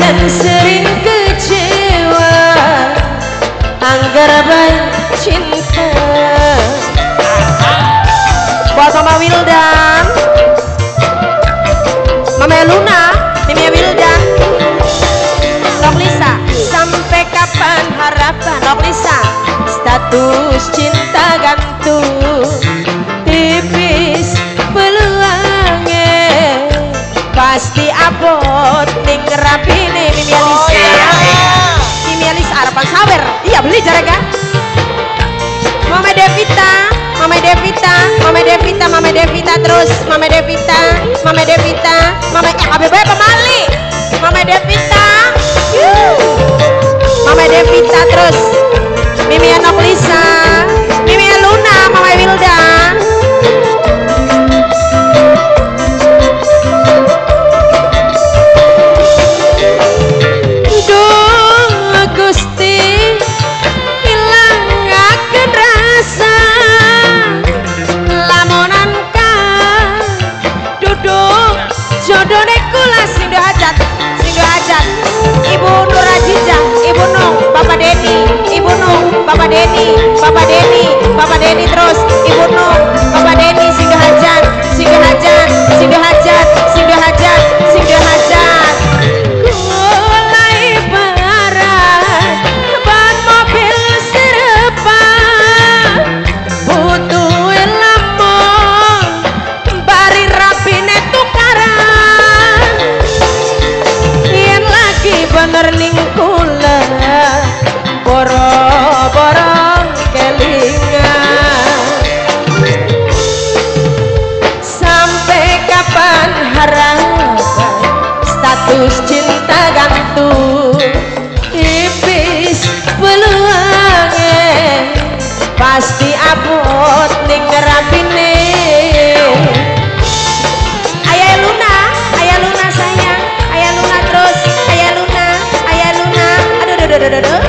dan sering kecewa anggar banyak cinta. Buat Mama Wildan, Mama Luna, Mimi Wildan, Nok Lisa. Sampai kapan harapan Nok Lisa? Status cinta gantung, tipis peluangnya, pasti abot ning rapine Mimi Alisa. Mimi Alisa harapan sawer, iya beli jaraga. Mama Devita, Mama Devita, Mama Devita, Mama Devita terus, Mama Devita, Mama Devita, Mama ABB pemali, Mama Devita, Mama Devita terus, Mimi Nok Lisa, Mimi Luna, Mama Wildan. Duh Gusti, ilangakeun rasa lamunan ka duduk jodone kula sing hajat, sing hajat. Ibu Nur Ajijah, Ibu Nung, Bapak Deni, Ibu Nung, Bapak Deni, Bapak Deni, Bapak Deni terus, Ibu Nung, Bapak Deni sing hajat, sing hajat, sing hajat, sing hajat, sing hajat. Kulai barat, ban mobil serepan, butuh lamun, bari rapine tukaran. Yen lagi bener ning kula, boro-boro kelingan. Sampai kapan harapan status cinta gantung, tipis peluangnya, pasti abot ning rapine. Ayah Luna sayang, Ayah Luna terus, Ayah Luna, aduh.